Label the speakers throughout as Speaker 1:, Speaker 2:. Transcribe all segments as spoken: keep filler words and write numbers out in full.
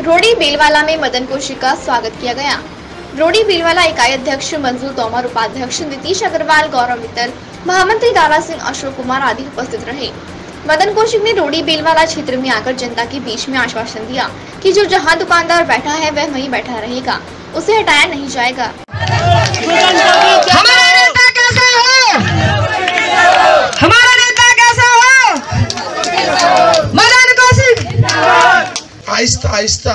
Speaker 1: रोडी बेलवाला में मदन कौशिक का स्वागत किया गया। रोडी बेलवाला इकाई अध्यक्ष मंजू तोमर, उपाध्यक्ष नीतीश अग्रवाल, गौरव मित्तल, महामंत्री दारा सिंह, अशोक कुमार आदि उपस्थित रहे। मदन कौशिक ने रोडी बेलवाला क्षेत्र में आकर जनता के बीच में आश्वासन दिया कि जो जहां दुकानदार बैठा है वह वहीं बैठा रहेगा, उसे हटाया नहीं जाएगा।
Speaker 2: आहिस्ता आहिस्ता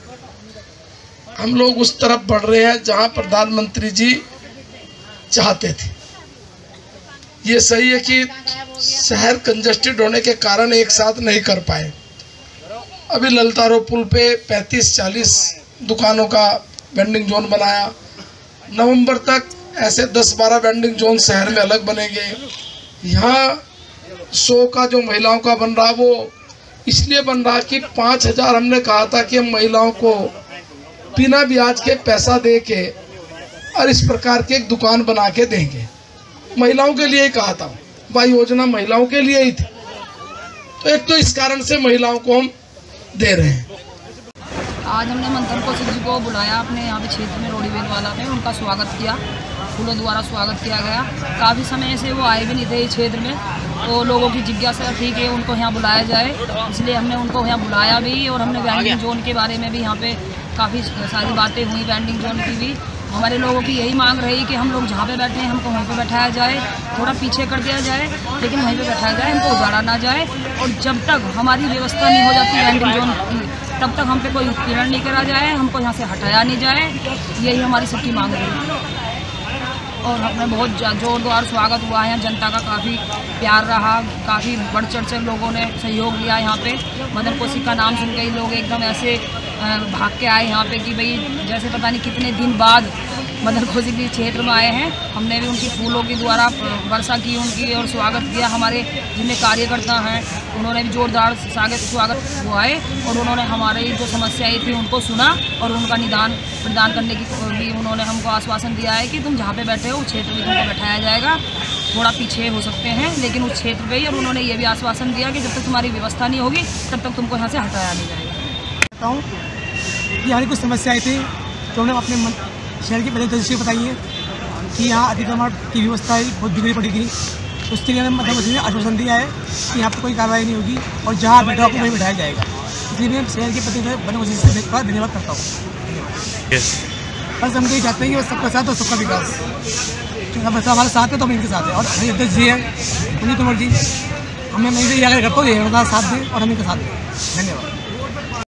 Speaker 2: हम लोग उस तरफ बढ़ रहे हैं जहां प्रधानमंत्री जी चाहते थे। ये सही है कि शहर कंजस्टेड होने के कारण एक साथ नहीं कर पाए। अभी ललता रोड पुल पे पैंतीस चालीस दुकानों का वेंडिंग जोन बनाया। नवंबर तक ऐसे दस बारह वेंडिंग जोन शहर में अलग बनेंगे। यहाँ सौ का जो महिलाओं का बन रहा वो इसलिए बन रहा कि पाँच हजार हमने कहा था कि हम महिलाओं को बिना ब्याज के पैसा दे के और इस प्रकार की एक दुकान बना के देंगे। महिलाओं के लिए ही कहा था, वह योजना महिलाओं के लिए ही थी। तो एक तो इस कारण से महिलाओं को हम दे रहे हैं।
Speaker 3: आज हमने मदन कौशिक जी को बुलाया अपने यहाँ पे क्षेत्र में रोडी बेलवाला में, उनका स्वागत किया, फूलों द्वारा स्वागत किया गया। काफ़ी समय से वो आए भी नहीं थे इस क्षेत्र में, तो लोगों की जिज्ञासा ठीक है उनको यहाँ बुलाया जाए, इसलिए हमने उनको यहाँ बुलाया भी। और हमने वेंडिंग जोन के बारे में भी यहाँ पे काफ़ी सारी बातें हुई, वेंडिंग जोन की भी। हमारे लोगों की यही मांग रही कि हम लोग जहाँ पे बैठे हैं हमको वहीं पे बैठाया जाए, थोड़ा पीछे कर दिया जाए लेकिन वहीं पे बैठाया जाए, हमको उजाड़ा ना जाए। और जब तक हमारी व्यवस्था नहीं हो जाती वेंडिंग जोन की, तब तक हम पे कोई उत्पीड़न नहीं करा जाए, हमको यहाँ से हटाया नहीं जाए। यही हमारी सबकी मांग रही है। और हमने बहुत जोरदार स्वागत हुआ है, जनता का काफ़ी प्यार रहा, काफ़ी बढ़ चढ़ से लोगों ने सहयोग लिया। यहाँ पे मदन कौशिक का नाम सुन के ही लोग एकदम ऐसे भाग के आए यहाँ पे कि भाई जैसे पता नहीं कितने दिन बाद मदन कौशिक जी क्षेत्र में आए हैं। हमने भी उनकी फूलों के द्वारा वर्षा की उनकी और स्वागत किया। हमारे जितने कार्यकर्ता हैं उन्होंने भी जोरदार स्वागत स्वागत हुआ है और उन्होंने हमारी जो समस्याएं थी उनको सुना और उनका निदान प्रदान करने की भी उन्होंने हमको आश्वासन दिया है कि तुम जहाँ पे बैठे हो उस क्षेत्र में तुमको बैठाया जाएगा। थोड़ा पीछे हो सकते हैं लेकिन उस क्षेत्र पे ही। और उन्होंने ये भी आश्वासन दिया कि जब तक तुम्हारी व्यवस्था नहीं होगी तब तक तुमको यहाँ से हटाया नहीं जाएगा।
Speaker 4: ये हमारी कुछ समस्याएँ थी तो हमने अपने शहर की पहले तरीके बताई है कि यहाँ अतिक्रमण की व्यवस्था बहुत बिगड़ी पड़ी थी। उसके लिए हमें मतलब ने आश्वासन दिया है कि यहाँ पर कोई कार्रवाई नहीं होगी और जहाँ बैठा आपको वहीं बैठाया जाएगा। इसलिए मैं शहर के प्रति बने कोशिश से धन्यवाद करता हूँ। बस हम यही चाहते हैं कि सबका साथ और सबका विकास। बस हमारे साथ है तो हम इनके साथ है। और हमारे अध्यक्ष जी हैं मंजू तोमर जी, हमें नहीं करता हूँ उनका साथ दें और हम इनका साथ दें। धन्यवाद।